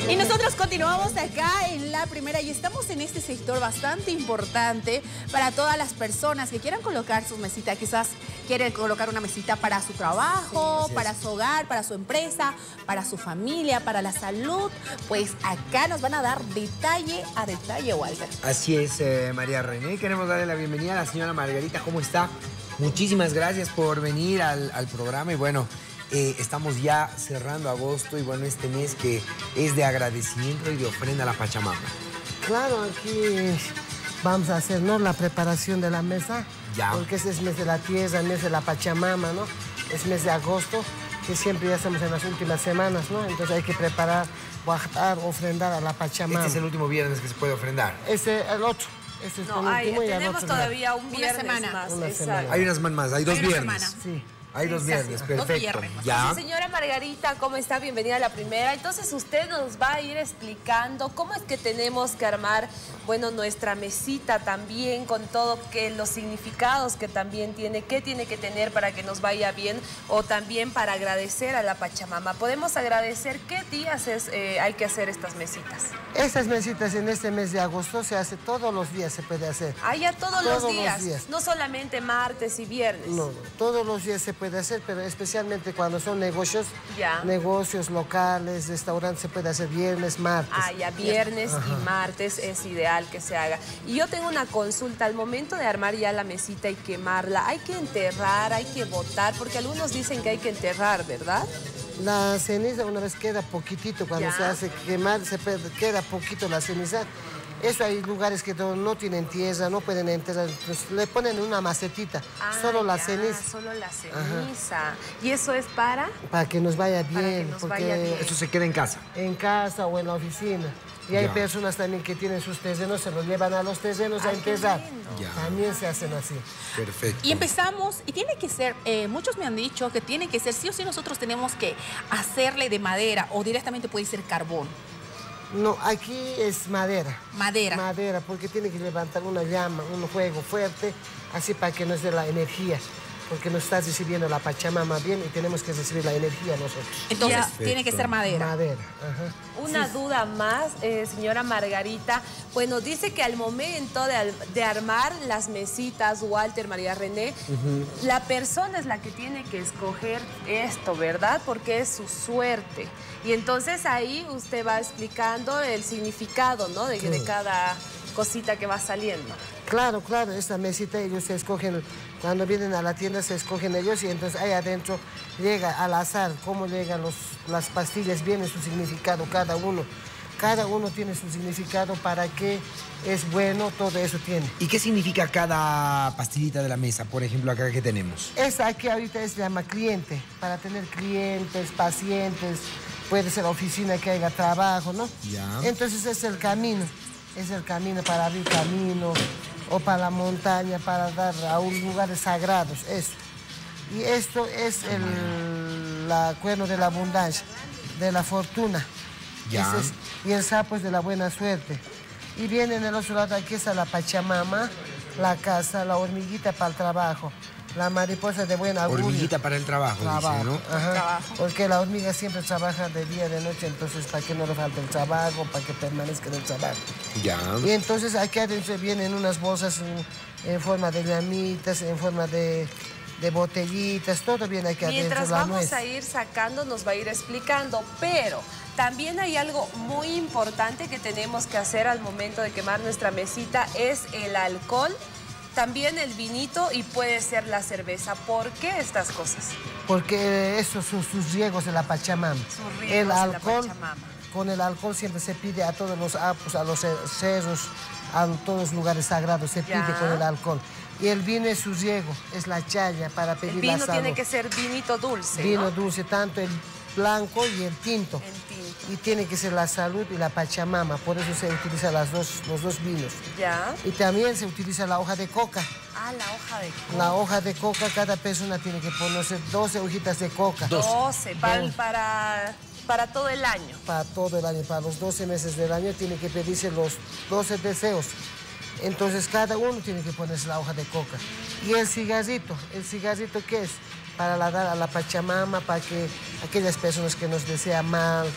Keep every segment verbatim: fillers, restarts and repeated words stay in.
Y nosotros continuamos acá en La Primera y estamos en este sector bastante importante para todas las personas que quieran colocar sus mesitas. Quizás quieren colocar una mesita para su trabajo, sí, para su hogar, para su empresa, para su familia, para la salud. Pues acá nos van a dar detalle a detalle, Walter. Así es, eh, María René. Queremos darle la bienvenida a la señora Margarita. ¿Cómo está? Muchísimas gracias por venir al, al programa y bueno... Eh, estamos ya cerrando agosto y bueno, este mes que es de agradecimiento y de ofrenda a la Pachamama. Claro, aquí vamos a hacer, ¿no?, la preparación de la mesa. Ya. Porque ese es mes de la tierra, el mes de la Pachamama, ¿no? Es mes de agosto, que siempre ya estamos en las últimas semanas, ¿no? Entonces hay que preparar, guardar, ofrendar a la Pachamama. Este es el último viernes que se puede ofrendar. Este, el otro. Este es no, el hay, último tenemos y todavía un viernes una semana. más. Una semana. Hay unas más, hay dos hay una viernes. Semana. Sí. Hay dos viernes, perfecto. Dos viernes. Ya. Sí, señora Margarita, ¿cómo está? Bienvenida a La Primera. Entonces usted nos va a ir explicando cómo es que tenemos que armar, bueno, nuestra mesita también, con todo que los significados que también tiene, qué tiene que tener para que nos vaya bien, o también para agradecer a la Pachamama. ¿Podemos agradecer qué días es, eh, hay que hacer estas mesitas? Estas mesitas en este mes de agosto se hace todos los días, se puede hacer. Ah, ya todos, todos los, días, los días, no solamente martes y viernes. No, no, todos los días se puede hacer, pero especialmente cuando son negocios, ya. negocios locales, restaurantes, se puede hacer viernes, martes. Ah, ya viernes Ajá. y martes es ideal que se haga. Y yo tengo una consulta, al momento de armar ya la mesita y quemarla, ¿hay que enterrar, hay que botar? Porque algunos dicen que hay que enterrar, ¿verdad? La ceniza una vez queda poquitito, cuando ya. se hace quemar, se queda poquito la ceniza. Eso hay lugares que no, no tienen tierra, no pueden enterrar, pues le ponen una macetita, ah, solo la ya, ceniza. Solo la ceniza. Ajá. ¿Y eso es para? Para que nos vaya bien. Para que nos porque vaya bien. Eso se queda en casa. En casa o en la oficina. Y hay ya. personas también que tienen sus terrenos, se los llevan a los terrenos a enterrar. También se hacen así. Perfecto. Y empezamos, y tiene que ser, eh, muchos me han dicho que tiene que ser, sí o sí nosotros tenemos que hacerle de madera o directamente puede ser carbón. No, aquí es madera. Madera. Madera, porque tiene que levantar una llama, un fuego fuerte, así para que nos dé la energía. Porque nos está recibiendo la Pachamama bien y tenemos que recibir la energía nosotros. Entonces, ya. tiene que ser madera. Madera, ajá. Una sí. duda más, eh, señora Margarita. Bueno, dice que al momento de, de armar las mesitas, Walter, María René, uh-huh. la persona es la que tiene que escoger esto, ¿verdad? Porque es su suerte. Y entonces ahí usted va explicando el significado, ¿no? De, de cada cosita que va saliendo. Claro, claro, esta mesita ellos se escogen, cuando vienen a la tienda se escogen ellos y entonces ahí adentro llega al azar, cómo llegan los, las pastillas, viene su significado cada uno. Cada uno tiene su significado, para qué es bueno, todo eso tiene. ¿Y qué significa cada pastillita de la mesa, por ejemplo, acá que tenemos? Esa aquí ahorita se llama cliente, para tener clientes, pacientes, puede ser oficina que haya trabajo, ¿no? Ya. Entonces es el camino, es el camino para abrir camino, o para la montaña, para dar a un lugares sagrados, eso. Y esto es el la cuerno de la abundancia, de la fortuna. Ya. Es, y el sapo es de la buena suerte. Y viene en el otro lado, aquí está la Pachamama, la casa, la hormiguita para el trabajo, la mariposa de buen augurio. Hormiguita para el trabajo, trabajo. Dice, ¿no? Ajá. Trabajo. Porque la hormiga siempre trabaja de día y de noche, entonces para que no le falte el trabajo, para que permanezca en el trabajo. Ya. Y entonces aquí adentro vienen unas bolsas en, en forma de llamitas, en forma de, de botellitas, todo viene aquí adentro. Mientras la vamos nuez. a ir sacando, nos va a ir explicando, pero también hay algo muy importante que tenemos que hacer al momento de quemar nuestra mesita, es el alcohol, también el vinito y puede ser la cerveza. ¿Por qué estas cosas? Porque esos son sus riegos de la Pachamama. Sus riegos el alcohol, de la Pachamama. Con el alcohol siempre se pide a todos los apos, a los cerros, a todos los lugares sagrados, se ya. pide con el alcohol. Y el vino es su riego, es la chaya para pedir la salud. El vino tiene que ser vinito dulce, Vino ¿no? dulce, tanto el blanco y el tinto. El tinto. Y tiene que ser la salud y la Pachamama, por eso se utilizan las dos, los dos vinos. Ya. Y también se utiliza la hoja de coca. Ah, la hoja de coca. La hoja de coca, cada persona tiene que ponerse doce hojitas de coca. doce, para, para, para todo el año. Para todo el año, para los doce meses del año tiene que pedirse los doce deseos. Entonces cada uno tiene que ponerse la hoja de coca. Y el cigarrito, ¿el cigarrito qué es? Para la dar a la Pachamama, para que aquellas personas que nos desean mal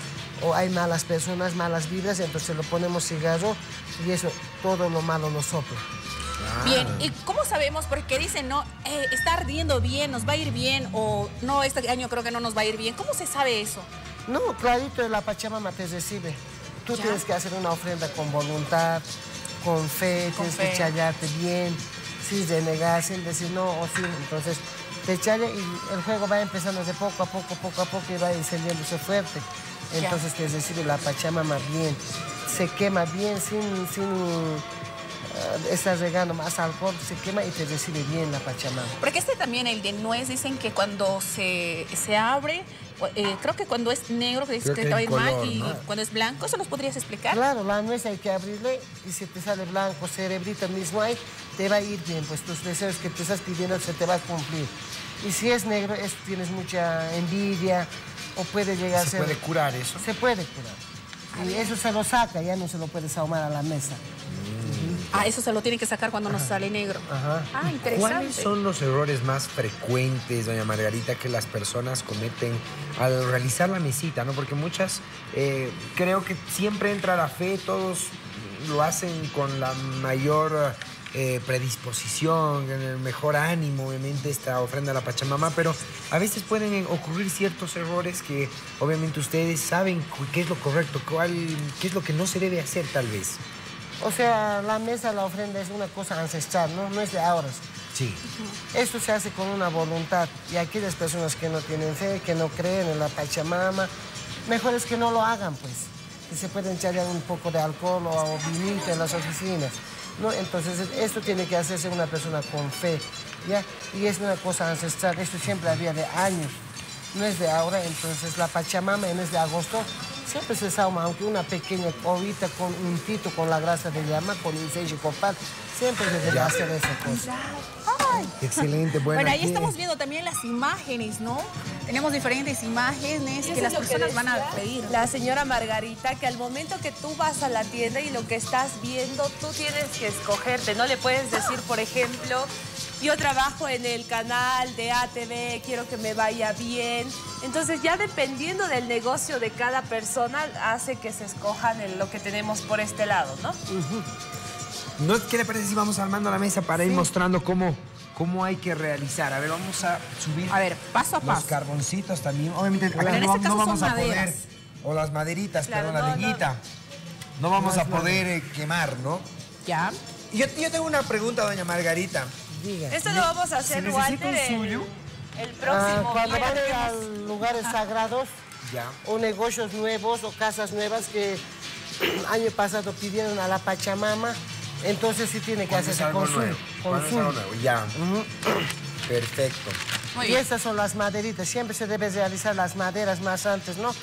o hay malas personas, malas vibras, entonces lo ponemos cigarro y eso, todo lo malo nos sopla. Ah. Bien, ¿y cómo sabemos? Porque dicen, no, eh, está ardiendo bien, nos va a ir bien, o no, este año creo que no nos va a ir bien. ¿Cómo se sabe eso? No, clarito, la Pachamama te recibe. Tú ¿Ya? tienes que hacer una ofrenda con voluntad, con fe, Con tienes fe. que challarte bien, sin renegar, sin decir no o sí. Entonces, te challa y el juego va empezando de poco a poco, poco a poco y va encendiéndose fuerte. Entonces te recibe la Pachamama bien, se quema bien, sin, sin uh, estar regando más alcohol, se quema y te recibe bien la Pachamama. Porque este también, el de nuez, dicen que cuando se, se abre, eh, creo que cuando es negro, que dices Creo que que te va a hay ir mal, color, y ¿no? cuando es blanco, ¿eso nos podrías explicar? Claro, la nuez hay que abrirle y si te sale blanco, cerebrito mismo ahí, te va a ir bien, pues tus deseos que te estás pidiendo se te va a cumplir. Y si es negro, es, tienes mucha envidia o puede llegar a ¿Se ser... puede curar eso? Se puede curar. Y eso se lo saca, ya no se lo puedes ahumar a la mesa. Ah, eso se lo tiene que sacar cuando nos sale negro. Ajá. Ah, interesante. ¿Cuáles son los errores más frecuentes, doña Margarita, que las personas cometen al realizar la mesita, ¿no? Porque muchas, eh, creo que siempre entra la fe, todos lo hacen con la mayor eh, predisposición, en el mejor ánimo, obviamente, esta ofrenda a la Pachamama, pero a veces pueden ocurrir ciertos errores que obviamente ustedes saben qué es lo correcto, cuál, qué es lo que no se debe hacer tal vez. O sea, la mesa, la ofrenda es una cosa ancestral, ¿no? No es de ahora. Sí. Esto se hace con una voluntad. Y aquellas personas que no tienen fe, que no creen en la Pachamama, mejor es que no lo hagan, pues. Que se pueden echar un poco de alcohol o vinito en las oficinas, ¿no? Entonces, esto tiene que hacerse una persona con fe, ¿ya? Y es una cosa ancestral. Esto siempre había de años. No es de ahora. Entonces, la Pachamama en el mes de agosto siempre se sauma, aunque una pequeña ovita con un tito, con la grasa de llama, con incienso y copal, siempre se debe hacer esa cosa. Ay. Excelente. Bueno, Bueno, ahí aquí- estamos viendo también las imágenes, ¿no? Tenemos diferentes imágenes Y que eso las es lo que personas van a decía pedir. La señora Margarita, que al momento que tú vas a la tienda y lo que estás viendo, tú tienes que escogerte. No le puedes decir, por ejemplo, yo trabajo en el canal de A T V, quiero que me vaya bien. Entonces ya dependiendo del negocio de cada persona, hace que se escojan en lo que tenemos por este lado, ¿no? ¿No? ¿Qué le parece si vamos armando la mesa para ir mostrando cómo, cómo hay que realizar? A ver, vamos a subir A ver, paso a los paso. carboncitos también. Obviamente, acá Pero en no, este caso no vamos son a poder... maderas. O las maderitas, Claro, perdón, la no, no. leñita. No vamos No a es poder eh, quemar, ¿no? Ya. Y Yo, yo tengo una pregunta, doña Margarita. Diga. Esto lo vamos a hacer, ¿Se necesita Walter, un suyo? el, el Ah, próximo cuando van viernes. a lugares sagrados Ya. o negocios nuevos o casas nuevas que año pasado pidieron a la Pachamama, entonces sí tiene que ¿Cuándo es hacerse algo con su, nuevo? con ¿Cuándo es su. algo nuevo? Ya. Perfecto. Muy Y bien. estas son las maderitas. Siempre se debe realizar las maderas más antes, ¿no?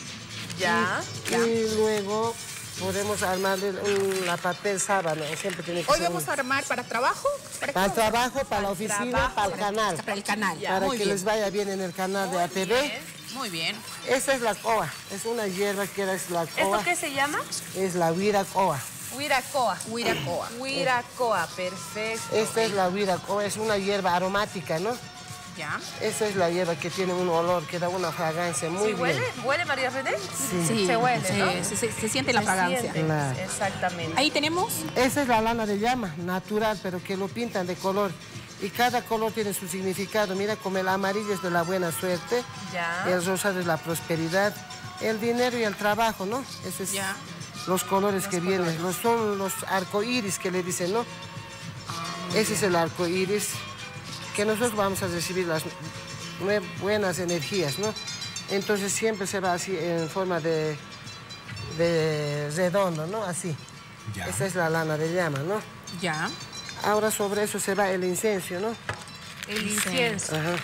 Ya. Y luego podemos armarle un- la papel sábana. Siempre tiene que Hoy ser vamos un- a armar para trabajo. ¿Para, para el qué? trabajo, para la oficina, trabajo, para el canal. Para el canal. Ya. Para Muy que bien. les vaya bien en el canal de A T V. Muy bien. Esta es la coa. Es una hierba que es la ¿Esto coa. qué se llama? Es la huira coa. Huiracoa. Huiracoa. Huiracoa, perfecto. Esta es la huira coa. Es una hierba aromática, ¿no? Ya. Esa es la hierba que tiene un olor, que da una fragancia muy ¿Sí bien. huele? ¿Huele, María René? Sí. Se huele, sí, ¿no? Se, se- se siente la Se fragancia. siente, Claro. exactamente. Ahí tenemos. Esa es la lana de llama, natural, pero que lo pintan de color. Y cada color tiene su significado. Mira, como el amarillo es de la buena suerte, Ya. el rosado es la prosperidad, el dinero y el trabajo, ¿no? Esos es Ya. los colores que vienen. Los, son los arcoíris que le dicen, ¿no? Ese es el arcoíris que nosotros vamos a recibir las nue- buenas energías, ¿no? Entonces siempre se va así en forma de, de redondo, ¿no? Así. Ya. Esa es la lana de llama, ¿no? Ya. Ahora sobre eso se va el incienso, ¿no? El incienso. Ajá.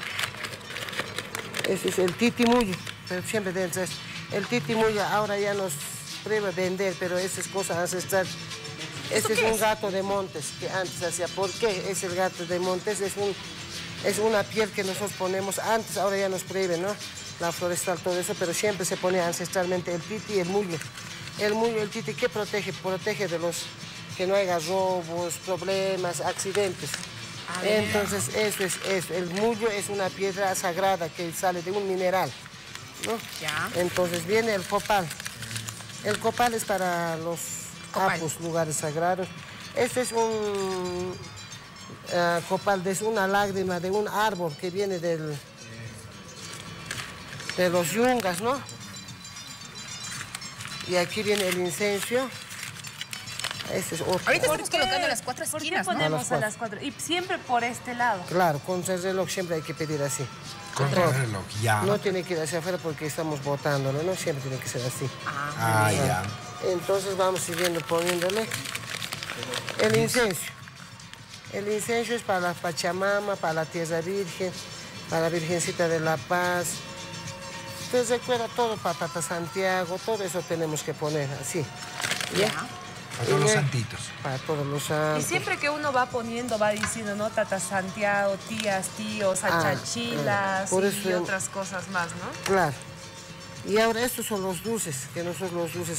Ese es el titimuyo, pero siempre dentro es. El titimuyo ahora ya nos prueba vender, pero esa es cosa ancestral. Este es qué un es? gato de montes que antes hacía. ¿Por qué es el gato de montes? Es, un, es una piel que nosotros ponemos antes, ahora ya nos prohíben, ¿no? La forestal, todo eso, pero siempre se pone ancestralmente el titi y el muyo. El muyo, el titi, ¿qué protege? Protege de los que no haya robos, problemas, accidentes. Entonces, eso es eso. El muyo es una piedra sagrada que sale de un mineral, ¿no? Ya. Entonces viene el copal. El copal es para los capos, lugares sagrados. Este es un uh, copal, es una lágrima de un árbol que viene del, de los yungas, ¿no? Y aquí viene el incienso. Este es otro. Ahorita estamos colocando las cuatro esquinas, ¿Por qué ponemos ¿no? a las cuatro? Y siempre por este lado. Claro, con el reloj siempre hay que pedir así. Contra el reloj, ya. No tiene que ir hacia afuera porque estamos botándolo, ¿no? Siempre tiene que ser así. Ah, ya. Entonces vamos siguiendo poniéndole el incienso. El incienso es para la Pachamama, para la Tierra Virgen, para la Virgencita de la Paz. Entonces recuerda todo para Tata Santiago, todo eso tenemos que poner así. ¿Ya? Para todos los santitos. Para todos los Y santos. siempre que uno va poniendo, va diciendo, ¿no? Tata Santiago, tías, tíos, Ah, achachilas por y eso- otras cosas más, ¿no? Claro. Y ahora estos son los dulces, que nosotros los dulces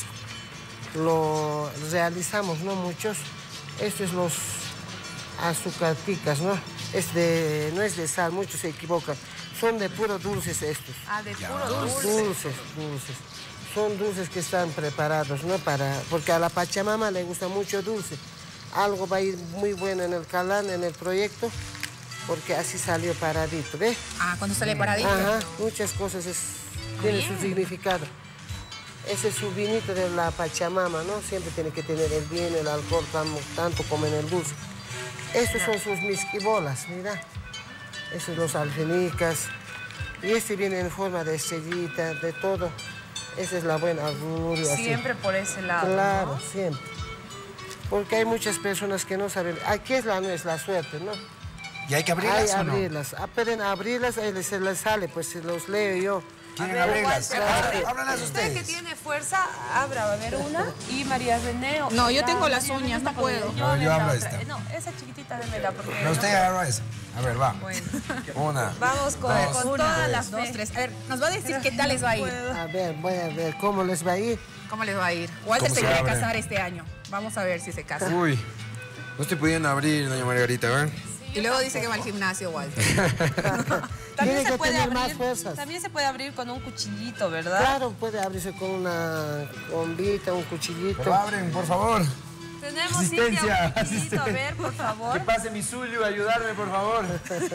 lo realizamos, ¿no? Muchos. Estos son los azucarticas, ¿no? Es de, no es de sal, muchos se equivocan. Son de puro dulces estos. Ah, de puro dulce. Dulces, dulces. Son dulces que están preparados, ¿no? Para, porque a la Pachamama le gusta mucho dulce. Algo va a ir muy bueno en el calán, en el proyecto, porque así salió paradito, ¿ves? Ah, cuando sale paradito. Ajá, muchas cosas es, tiene su significado. Ese es su vinito de la Pachamama, ¿no? Siempre tiene que tener el vino, el alcohol, tanto, tanto como en el dulce. Estos son sus misquibolas, mira. Estos los alfenicas. Y este viene en forma de estrellita, de todo. Esa es la buena augurio. así. Siempre por ese lado, Claro, ¿no? siempre. Porque hay muchas personas que no saben. Aquí es la nuez, la suerte, ¿no? ¿Y hay que Hay abrirlas o no? abrirlas. Ah, pueden abrirlas, ahí les- se les sale, pues se los leo yo. ¿Quieren A ver, abrirlas? Walter, Ábranlas, ábranlas Usted que ustedes. tiene fuerza, abra, a ver una. Y María René. No, yo la- tengo las María René uñas, está no con puedo. ella. A ver, yo la abro otra. esta. Eh, No, esa chiquitita démela porque... No, usted agarra esa. A ver, va. Bueno. Una. Vamos con, dos, con todas las Dos, tres. A ver, nos va a decir qué tal les va a ir. A ver, voy a ver cómo les va a ir. ¿Cómo les va a ir? Walter ¿Cómo se se quiere abre? casar este año. Vamos a ver si se casa. Uy. No estoy pudiendo abrir, doña Margarita, ¿ver? Y luego dice que va al gimnasio, Walter. También Tiene se que puede tener más abrir, fuerzas. también se puede abrir con un cuchillito, ¿verdad? Claro, puede abrirse con una bombita, un cuchillito. Pero abren, por favor. Tenemos Asistencia, Cintia, un cuchillito, asistencia. a ver, por favor. Que pase mi Zulio, ayudarme, por favor.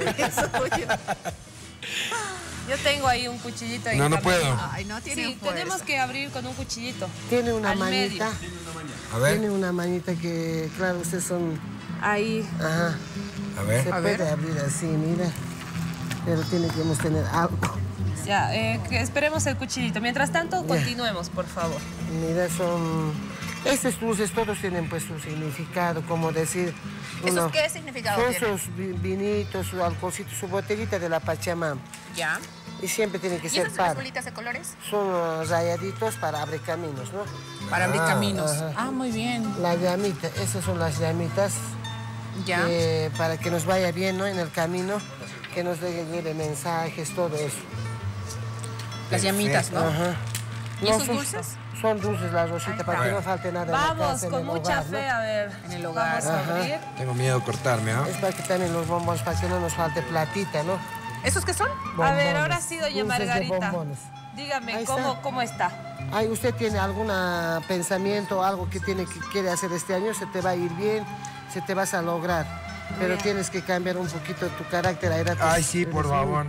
Yo tengo ahí un cuchillito. ahí No, no también. puedo. Ay, no tiene Sí, fuerza. tenemos que abrir con un cuchillito. Tiene una Al medio. manita. A ver, Tiene una manita que, claro, ustedes son... Ahí. Ajá. a Se ver. A puede ver. abrir así, mira. Pero tiene que tener algo. Ya, eh, que esperemos el cuchillito. Mientras tanto, continuemos, por favor. Mira, son... Estos dulces todos tienen pues su significado, como decir... ¿Esos uno- qué significado Son tienen? sus vi- vinitos, su alcoholcito, su botellita de la Pachamama. Ya. Y siempre tiene que ¿Y ser esas son las par. bolitas de colores? Son uh, rayaditos para abrir caminos, ¿no? Para abrir caminos. ajá. Ah, muy bien. La llamita, esas son las llamitas Ya. que- para que nos vaya bien, ¿no? En el camino, que nos llegue mensajes, todo eso. Las llamitas, ¿no? Ajá. ¿Y No, esos son- dulces? Son dulces las rositas, para que está. no falte nada en la Vamos, casa, en con el mucha hogar, ¿no? fe, a ver. En el hogar. Vamos a Ajá. abrir. Tengo miedo de cortarme, ¿ah? Es para que también los bombones, para que no nos falte platita, ¿no? ¿Esos qué son? A ver, Bombones, ahora sí, doña dulces de Margarita. bombones. Dígame, Ahí ¿cómo, está. ¿cómo está? Ay, ¿usted tiene algún pensamiento, algo que, tiene, que quiere hacer este año? Se te va a ir bien, se te vas a lograr. Pero Bien. tienes que cambiar un poquito tu carácter. Aira, tu- Ay, sí, por favor.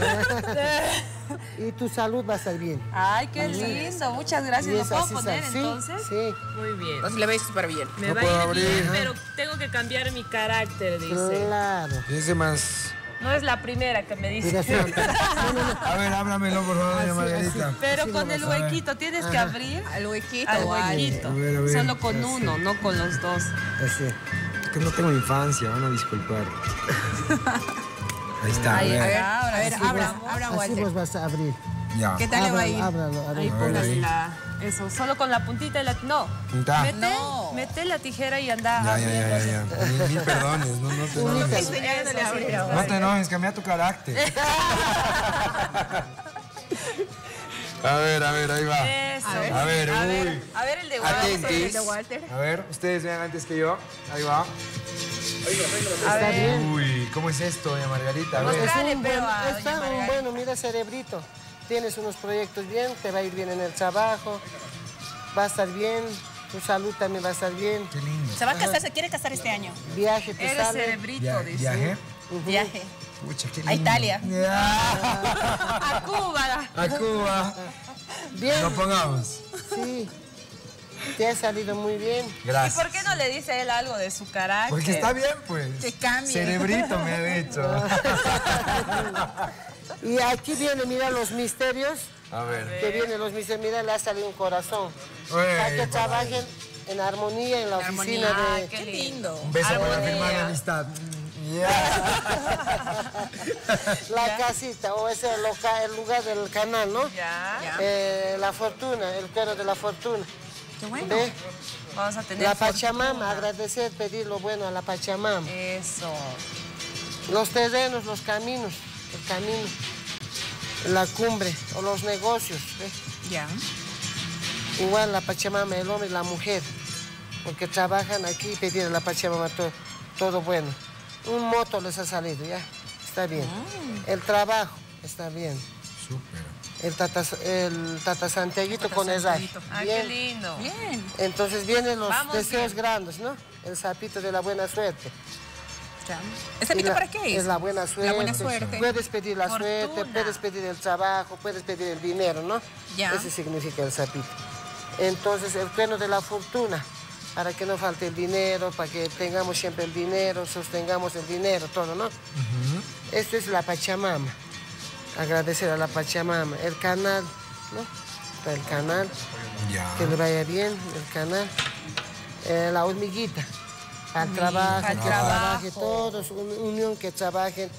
Y tu salud va a estar bien. Ay, qué lindo. Muchas gracias. Y ¿Lo es puedo así, poner sí, entonces? Sí, Muy bien. Entonces le va a ir súper bien. Me No va puedo a ir bien, abrir. pero tengo que cambiar mi carácter, dice. claro. Ese más. No es la primera que me dice. Mira, sí, no, no, no. A ver, ábramelo, por favor, doña Margarita. Pero Así con lo el vas a ver. huequito tienes que abrir Al huequito, al Walter. huequito. A ver, a ver. Solo con uno, no con los dos. Así. Es que no tengo infancia, van a disculpar. Ahí está, a Ahí ver. está. A ver, Así abra, vos- abra, Así Walter. vos vas a abrir. Ya. ¿Qué tal le va a ir? Ábralo, ábralo, Ahí ábralo. póngale ahí. la... Eso, solo con la puntita y la... No. Punta. Mete, No. mete la tijera y anda. Ya, ya, ya, ya, ya. Mil, mil perdones, no, no te enojes. Enseñándole a abrir. No te enojes, cambia tu carácter. A ver, a ver, ahí va. Eso. A ver. A ver, A uy. ver, a ver el de Walter. Atentis. El de Walter. A ver, ustedes vean antes que yo. Ahí va. Está bien. Uy, ¿cómo es esto, doña Margarita? A ver. Mostra- Es Dale, un pero buen, a doña está un Margarita. bueno, mira, cerebrito. Tienes unos proyectos bien, te va a ir bien en el trabajo. va a estar bien, tu salud también va a estar bien. Qué lindo. Se va a casar, se quiere casar este año. Viaje te Eres sale. cerebrito, Via- dice. ¿Viaje? Viaje. Pucha, qué lindo. A Italia. Ya. A Cuba. A Cuba. Bien. Nos pongamos. Sí. Te ha salido muy bien. ¿Y Gracias. por qué no le dice él algo de su carácter? Porque está bien, pues. Que cambie. Cerebrito me ha dicho. Y aquí viene, mira los misterios. A ver. Que vienen los misterios. Mira, le ha salido un corazón. Uy, Para que papá. trabajen en armonía en la En oficina armonía. de... Ah, qué Qué lindo. lindo. Un beso para Armonía. firmar la amistad. Ya. La casita, o ese loca- el lugar del canal, ¿no? Ya. Ya. Eh, la fortuna, el cuero de la fortuna. Qué bueno. ¿Ve? Vamos a tener La fortuna. Pachamama, agradecer, pedir lo bueno a la Pachamama. Eso. Los terrenos, los caminos, el camino, la cumbre o los negocios. ¿ve? Ya. Igual la Pachamama, el hombre y la mujer, porque trabajan aquí y pedir a la Pachamama todo, todo bueno. Un moto les ha salido, ya, está bien. El trabajo, está bien. Súper. El tata, el tata Santiaguito Tata con el ray. Santiaguito. Ah, qué Bien. lindo. Bien. Entonces vienen los Vamos deseos bien. grandes, ¿no? El sapito de la buena suerte. Ya. ¿Esta Y pita la- para qué es? Es la buena suerte. La buena suerte. Puedes pedir la Fortuna. suerte, puedes pedir el trabajo, puedes pedir el dinero, ¿no? Ya. Ese significa el sapito. Entonces, el cuerno de la fortuna, para que no falte el dinero, para que tengamos siempre el dinero, sostengamos el dinero, todo, ¿no? Esto es la Pachamama. Agradecer a la Pachamama. El canal, ¿no? Está el canal. Ya. Que le vaya bien el canal. Eh, la hormiguita, al trabajo, al que trabajo. trabaje todos, una unión que trabajen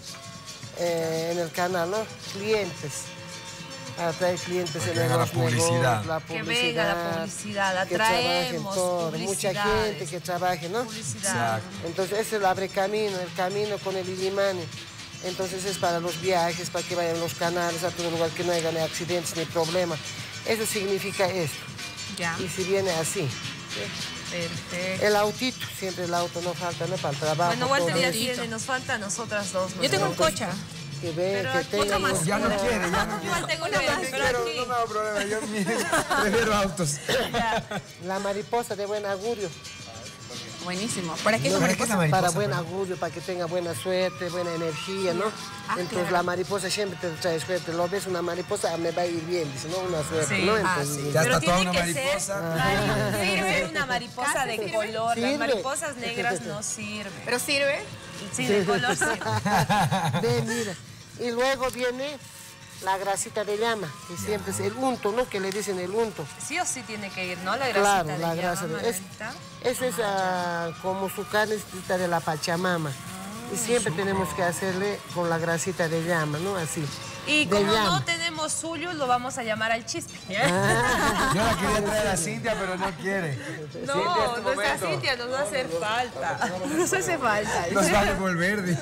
eh, en el canal, ¿no? Clientes, para traer clientes Para en que venga los la publicidad. negocios, la Que publicidad. venga la publicidad, que trabajen atraemos todo, mucha publicidades. gente que trabaje, ¿no? Publicidad. Entonces, ese es el abre camino, el camino con el Illimani. Entonces, es para los viajes, para que vayan los canales a todo lugar, que no haya ni accidentes ni problemas. Eso significa esto. Ya. Y si viene así. Perfecto. El autito, siempre el auto no falta, ¿no? Para el trabajo. Bueno, Walter todo ya eso. tiene, nos falta a nosotras dos. ¿no? Yo tengo un cocha. Que ven, Pero que aquí otra tengan... más. Ya no quiere, ya no quiere. Igual tengo una No pero quiero, aquí. no me hago problema. Yo mire, prefiero autos. La mariposa de buen augurio. Buenísimo. ¿Para qué es No, la ¿para qué es la mariposa? mariposa? Para buen pero? augurio, para que tenga buena suerte, buena energía, ¿no? Ah, Entonces claro. la mariposa siempre te trae suerte. Lo ves una mariposa, me va a ir bien, dice, ¿no? Una suerte, Sí. ¿no? Ah, Entonces, sí. Ya Pero está toda tiene una que mariposa. ser, Mari, tiene que ser una mariposa Casi de sirve. color. Sirve. Las mariposas negras no sirven. ¿Pero sirve? Sí, de color sirve. Ve, mira. Y luego viene la grasita de llama, que siempre es el unto, ¿no? Que le dicen el unto. Sí o sí tiene que ir, ¿no? La grasita Claro, de la llama, grasa. de- es- Margarita. eso es ah, como su carnecita de la Pachamama. Y siempre tenemos que hacerle con la grasita de llama, ¿no? Así. Y de como llama. no tenemos suyo, lo vamos a llamar al chispe. Ah. Yo la quería traer a Cintia, pero no quiere. No, Cintia, es tu nuestra momento. Cintia nos va a hacer falta. Nos hace falta. Nos va a devolver. dice.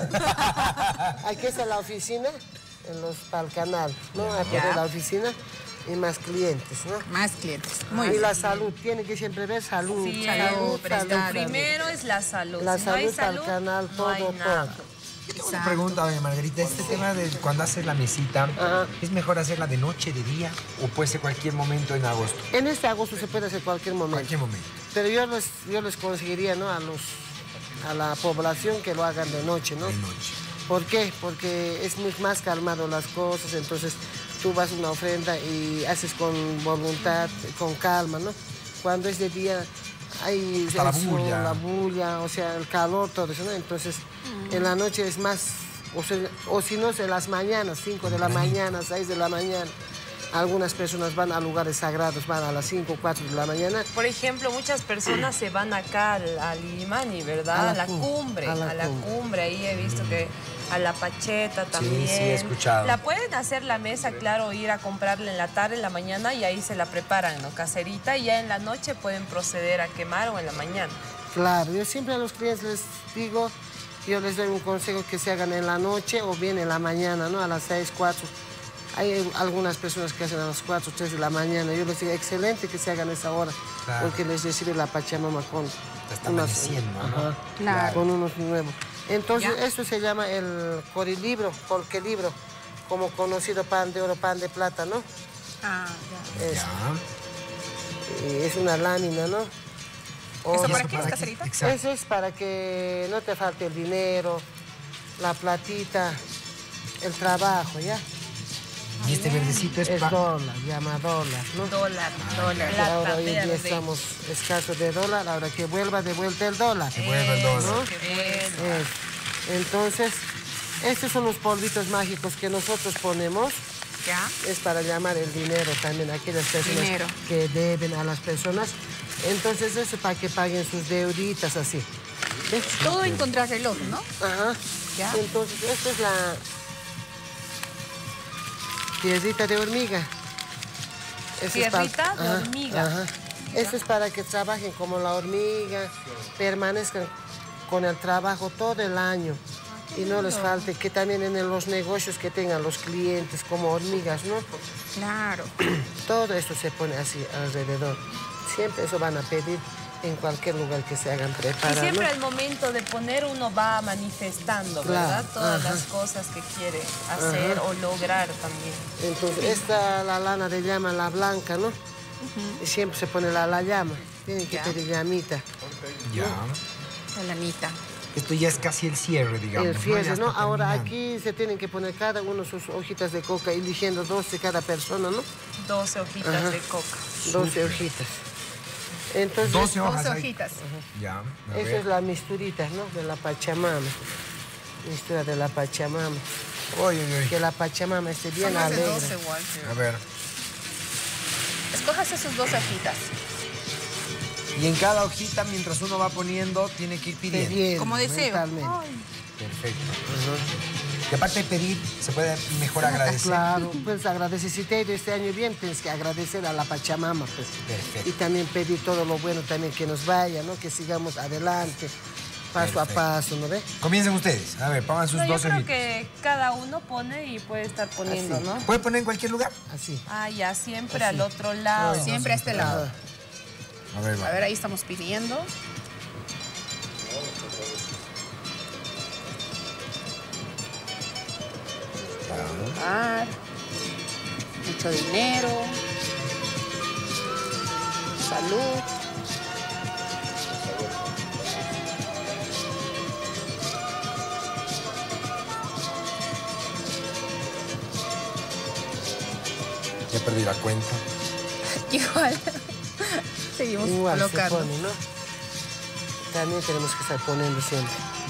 Aquí está la oficina, en los, para el canal, ¿no? Aquí Ya. está la oficina y más clientes, ¿no? Más clientes. Muy y bien. la salud, tiene que siempre ver salud. Sí, salud, siempre salud, está. salud. Primero es la salud. La si no hay salud para el salud, canal, no hay todo, nada. todo. Yo tengo una pregunta, doña Margarita. Este tema de cuando haces la mesita, Ajá. ¿es mejor hacerla de noche, de día o puede ser cualquier momento en agosto? En este agosto se puede hacer cualquier momento. Cualquier momento. Pero yo les, yo les conseguiría, ¿no? A, los, a la población que lo hagan de noche, ¿no? De noche. ¿Por qué? Porque es muy más calmado las cosas, entonces tú vas a una ofrenda y haces con voluntad, con calma, ¿no? Cuando es de día hay Está la el sol, bulla. la bulla, o sea, el calor, todo eso, ¿no? Entonces, en la noche es más, o, sea, o si no es en las mañanas, cinco de la mañana, seis de la mañana. Algunas personas van a lugares sagrados, van a las cinco, cuatro de la mañana. Por ejemplo, muchas personas se van acá al, al Illimani, ¿verdad? A A la la, cum- cumbre, a a la la, cumbre. cumbre. Ahí he visto que a la Pacheta también. sí, he escuchado. La pueden hacer la mesa, claro, ir a comprarla en la tarde, en la mañana y ahí se la preparan, ¿no? Caserita y ya en la noche pueden proceder a quemar o en la mañana. Claro, yo siempre a los clientes les digo, yo les doy un consejo que se hagan en la noche o bien en la mañana, ¿no? A las seis, cuatro. Hay algunas personas que hacen a las cuatro, tres de la mañana. Yo les digo, excelente que se hagan a esa hora, Claro. porque les recibe la Pachamama con Está amaneciendo, ¿no? ajá, Claro. con unos nuevos. Entonces, Ya. esto se llama el corilibro, porque libro, como conocido pan de oro, pan de plata, ¿no? Ah, ya. Eso. Ya. Y es una lámina, ¿no? O- ¿Eso ¿Y para eso qué es, para qué? caserita? Exacto. Eso es para que no te falte el dinero, la platita, el trabajo, ¿ya? Y este verdecito es Es para... dólar, llama dólar, ¿no? Dólar, dólar. Y ahora Plata hoy en día verde. estamos escasos de dólar, ahora que vuelva de vuelta el dólar. Que vuelva el dólar. ¿no? Qué bueno. Es. Entonces, estos son los polvitos mágicos que nosotros ponemos. Ya. Es para llamar el dinero también a aquellas personas Dinero. que deben a las personas. Entonces, eso es para que paguen sus deuditas así. ¿Ves? Todo en contrarreloj, ¿no? Ajá. Ya. Entonces, esta es la tierrita de hormiga. Esa es Tierrita pa- de ajá, hormiga. Ajá. Esto es para que trabajen como la hormiga, permanezcan con el trabajo todo el año y no les falte que también en los negocios que tengan los clientes como hormigas, ¿no? Claro. Todo esto se pone así alrededor. Siempre eso van a pedir en cualquier lugar que se hagan Y preparar, siempre ¿no? al momento de poner uno va manifestando, Claro, ¿verdad? Todas ajá. las cosas que quiere hacer o lograr también. Entonces, esta la lana le llaman la blanca, ¿no? Y siempre se pone la, la llama. Tienen que Ya. pedir llamita. Ya. La lanita. Esto ya es casi el cierre, digamos. El Ya cierre, está ¿no? Ahora terminando. aquí se tienen que poner cada uno sus hojitas de coca, eligiendo doce cada persona, ¿no? doce hojitas Ajá. de coca. doce hojitas. Entonces, doce hojas. doce hay. hojitas. Ya. A esa ver. es la misturita, ¿no? De la Pachamama. Mistura de la Pachamama. Oye, oye. Que la Pachamama esté bien Son más de alegre. doce, Walter. A ver. Escójase sus dos hojitas. Y en cada hojita, mientras uno va poniendo, tiene que ir pidiendo. Pidiendo, Como deseo. mentalmente. Perfecto. Y aparte de pedir, se puede mejor agradecer. Claro, pues agradecer. Si te ha ido este año bien, tienes que agradecer a la Pachamama, pues. Perfecto. Y también pedir todo lo bueno también que nos vaya, ¿no? Que sigamos adelante, paso a Perfecto. paso, ¿no ve? Comiencen ustedes. A ver, pongan sus No, yo dos creo hojitas. que cada uno pone y puede estar poniendo, Así. ¿no? ¿Puede poner en cualquier lugar? Así. Ah, ya, siempre al otro lado. Siempre a este lado. A ver, va. A ver, ahí estamos pidiendo. Mar, mucho dinero, salud. Ya perdí la cuenta. Igual. Seguimos Igual se colocando. pone, ¿no? También tenemos que estar poniendo siempre.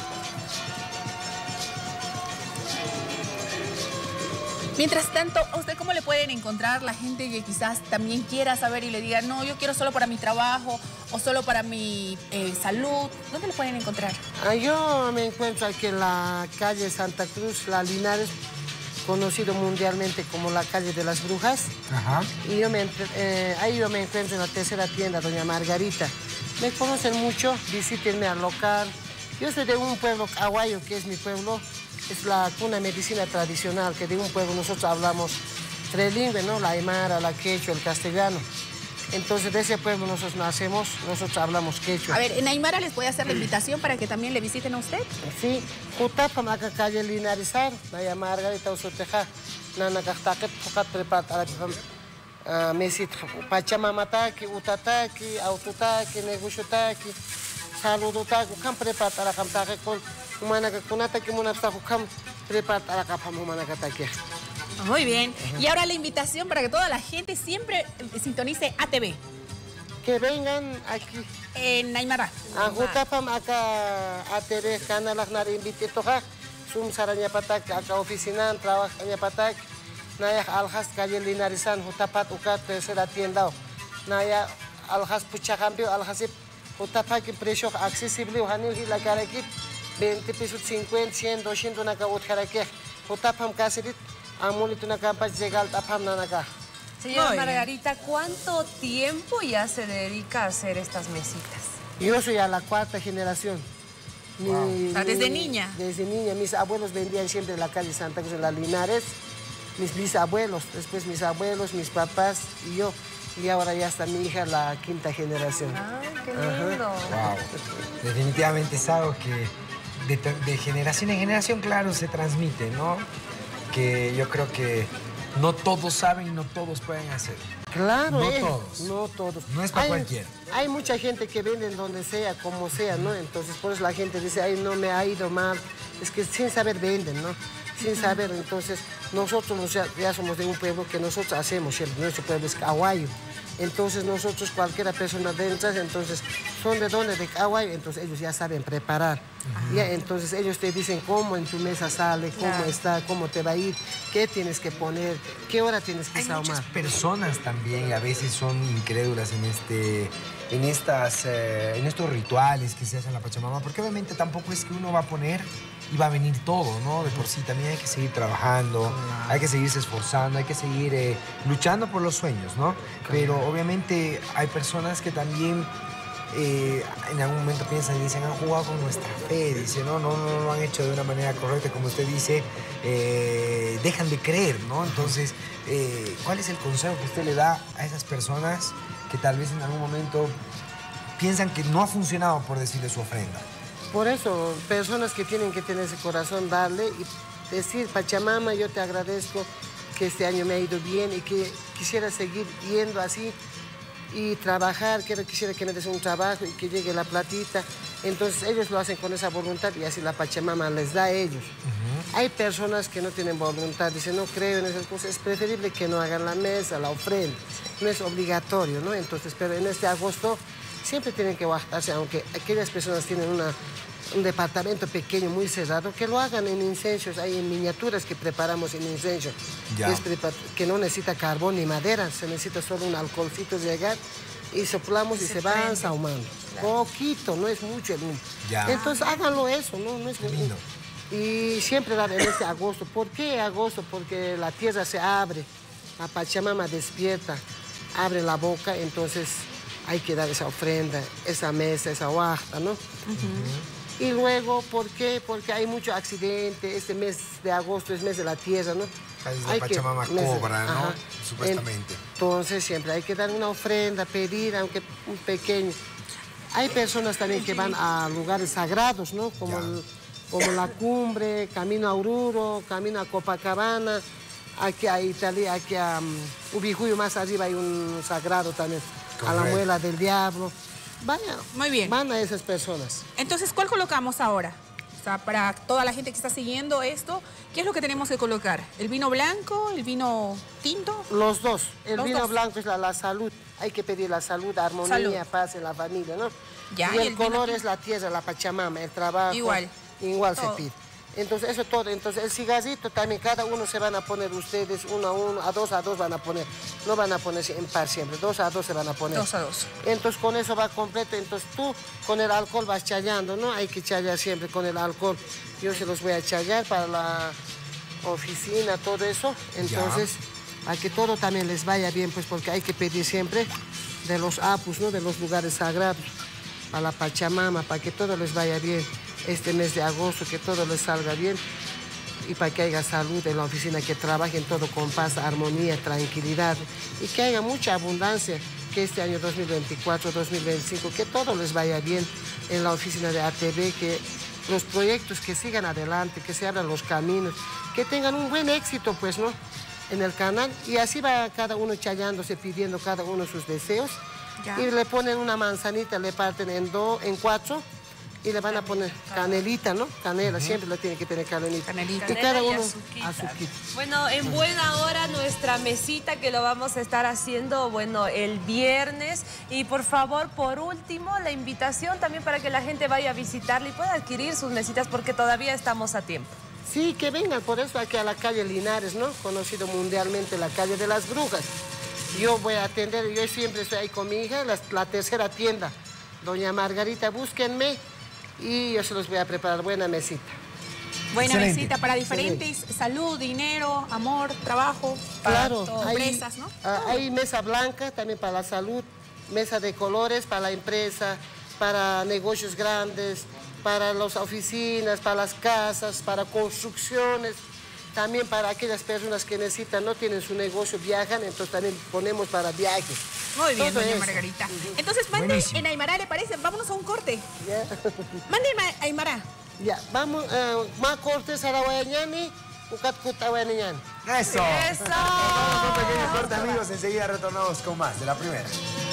Mientras tanto, ¿a usted cómo le pueden encontrar la gente que quizás también quiera saber y le diga, no, yo quiero solo para mi trabajo o solo para mi eh, salud? ¿Dónde le pueden encontrar? Ah, yo me encuentro aquí en la calle Santa Cruz, La Linares, conocido mundialmente como la calle de las brujas. Ajá. Y yo me, entre- eh, ahí yo me encuentro en la tercera tienda, Doña Margarita. Me conocen mucho, visítenme al local. Yo soy de un pueblo, Aguayo, que es mi pueblo. Es la cuna medicina tradicional, que de un pueblo nosotros hablamos trilingüe, ¿no? La aymara, la quechua, el castellano. Entonces, de ese pueblo nosotros nacemos, nosotros hablamos quechua. A ver, en Aymara les voy a hacer la invitación para que también le visiten a usted. Sí, Jutapam acá calle Linarizar, Doña Margarita Usoteja, Nana Castaquet, Jucat Prepat, Arapam, Mesit, Pachamamataki, Utataki, Autotaki, Negushotaki, Saludotaki, Cam Prepat, Aracam Taquecol, Humanaca Kunataki, Munaptaku, Cam Prepat, Aracapam, Humanacataki. Muy bien. Y ahora la invitación para que toda la gente siempre sintonice A T V Que vengan aquí. en Aymara. A Jutapam acá A T V, canal Agnar invititoja, Sum Saraña Patak, acá oficina, trabaja Patak, Naya Aljas, calle Linarizan, Jutapat, Ucat, tercera tienda. Naya Aljas Puchacambio, Alhasip, Jutapat, que precio accesible, Hanil y la Carequit, veinte pesos, cincuenta, cien, doscientos, Naka Utjaraque, Jutapam Casirit, Amulito Nakampach, Zegal, Tapam Nanaka. Señora Muy bien. Margarita, ¿cuánto tiempo ya se dedica a hacer estas mesitas? Yo soy a la cuarta generación. Mi- O sea, desde mi- niña. Desde niña. Mis abuelos vendían siempre en la calle Santa Cruz, en la Linares. Mis bisabuelos, después mis abuelos, mis papás y yo. Y ahora ya está mi hija, la quinta generación. Ay, qué lindo. Wow. Definitivamente es algo que de, de generación en generación, claro, se transmite, ¿no? Que yo creo que no todos saben y no todos pueden hacer. Claro, No eh, todos. No todos. No es para Hay- cualquiera. Hay mucha gente que vende en donde sea, como sea, ¿no? Entonces, por eso la gente dice, ay, no me ha ido mal. Es que sin saber venden, ¿no? Sin saber, entonces, nosotros ya, ya somos de un pueblo que nosotros hacemos siempre. Nuestro pueblo es Cahuayo. Entonces, nosotros, cualquiera persona de entras, entonces, son de dónde, de Cahuayo, entonces ellos ya saben preparar. Ya, entonces, ellos te dicen cómo en tu mesa sale, cómo Claro. está, cómo te va a ir, qué tienes que poner, qué hora tienes que Hay muchas saumar. personas también, y a veces son incrédulas en este, en estas, eh, en estos rituales que se hacen en la Pachamama, porque obviamente tampoco es que uno va a poner y va a venir todo, ¿no? De por sí también hay que seguir trabajando, hay que seguirse esforzando, hay que seguir eh, luchando por los sueños, ¿no? Pero obviamente hay personas que también eh, en algún momento piensan y dicen, han jugado con nuestra fe, dice, no, no, no, no lo han hecho de una manera correcta, como usted dice, eh, dejan de creer, ¿no? Entonces, eh, ¿cuál es el consejo que usted le da a esas personas que tal vez en algún momento piensan que no ha funcionado por decirle su ofrenda? Por eso, personas que tienen que tener ese corazón, darle y decir, Pachamama, yo te agradezco que este año me ha ido bien y que quisiera seguir yendo así y trabajar, quiero, quisiera que me des un trabajo y que llegue la platita. Entonces ellos lo hacen con esa voluntad y así la Pachamama les da a ellos. Uh-huh. Hay personas que no tienen voluntad, dicen, no creo en esas cosas, es preferible que no hagan la mesa, la ofrenda, no es obligatorio, ¿no? Entonces, pero en este agosto siempre tienen que bajarse, aunque aquellas personas tienen una, un departamento pequeño, muy cerrado, que lo hagan en incensios, hay en miniaturas que preparamos en incenso, que, es que no necesita carbón ni madera, se necesita solo un alcoholcito de llegar y soplamos y se, se van sahumando. Claro. Poquito, no es mucho el humo. Ya. Entonces háganlo eso, ¿no? No es lindo. Y siempre dar en este agosto. ¿Por qué agosto? Porque la tierra se abre, la Pachamama despierta, abre la boca, entonces hay que dar esa ofrenda, esa mesa, esa huajta, ¿no? Uh-huh. Y luego, ¿por qué? Porque hay mucho accidente, este mes de agosto es mes de la tierra, ¿no? Es la hay Pachamama que, cobra, ¿no? Ajá. Supuestamente. Entonces siempre hay que dar una ofrenda, pedir, aunque un pequeño. Hay personas también que van a lugares sagrados, ¿no? Como, el, como la cumbre, Camino a Oruro, Camino a Copacabana, aquí a Italia, aquí a um, Ubijuyo, más arriba hay un sagrado también. Correcto. A la muela del diablo. Vaya, muy bien. Van a esas personas. Entonces, ¿cuál colocamos ahora? O sea, para toda la gente que está siguiendo esto, ¿qué es lo que tenemos que colocar? ¿El vino blanco, el vino tinto? Los dos. El Los vino dos. blanco es la, la salud. Hay que pedir la salud, armonía, salud. Paz en la familia, ¿no? Ya, y el, y el color vino... es la tierra, la Pachamama, el trabajo. Igual. Igual todo. Se pide. Entonces, eso todo. Entonces, el cigarrito también, cada uno se van a poner ustedes, uno a uno, a dos a dos van a poner. No van a ponerse en par siempre, dos a dos se van a poner. Dos a dos. Entonces, con eso va completo. Entonces, tú con el alcohol vas chayando, ¿no? Hay que chayar siempre con el alcohol. Yo se los voy a chayar para la oficina, todo eso. Entonces, ya. Para que todo también les vaya bien, pues porque hay que pedir siempre de los apus, ¿no? De los lugares sagrados, para la Pachamama, para que todo les vaya bien. Este mes de agosto, que todo les salga bien y para que haya salud en la oficina, que trabajen todo con paz, armonía, tranquilidad y que haya mucha abundancia, que este año dos mil veinticuatro, dos mil veinticinco, que todo les vaya bien en la oficina de A T V, que los proyectos que sigan adelante, que se abran los caminos, que tengan un buen éxito, pues, ¿no? En el canal y así va cada uno chayándose, pidiendo cada uno sus deseos ya. Y le ponen una manzanita, le parten en, do, en cuatro y le van a poner canelita, ¿no? Canela, uh-huh. Siempre le tiene que tener canelita. Canelita. Y cada uno azuquita. Azuquita. Bueno, en buena hora nuestra mesita que lo vamos a estar haciendo, bueno, el viernes. Y por favor, por último, la invitación también para que la gente vaya a visitarle y pueda adquirir sus mesitas porque todavía estamos a tiempo. Sí, que vengan por eso aquí a la calle Linares, ¿no? Conocido mundialmente la calle de las brujas. Yo voy a atender, yo siempre estoy ahí con mi hija, la, la tercera tienda. Doña Margarita, búsquenme. Y yo se los voy a preparar buena mesita. Buena Excelente. Mesita para diferentes, Excelente. Salud, dinero, amor, trabajo, claro, para hay, empresas, ¿no? Uh, hay mesa blanca también para la salud, mesa de colores para la empresa, para negocios grandes, para las oficinas, para las casas, para construcciones, también para aquellas personas que necesitan, no tienen su negocio, viajan, entonces también ponemos para viajes. Muy bien, Todo doña eso. Margarita. Entonces, mande Buenísimo. En Aymara, ¿le parece? Vámonos a un corte. Yeah. Mande en Aymara. Ya, vamos, uh, más cortes a la Guayañani, Eso. Eso. Vamos a un pequeño corte, amigos. Enseguida retornamos con más de la primera.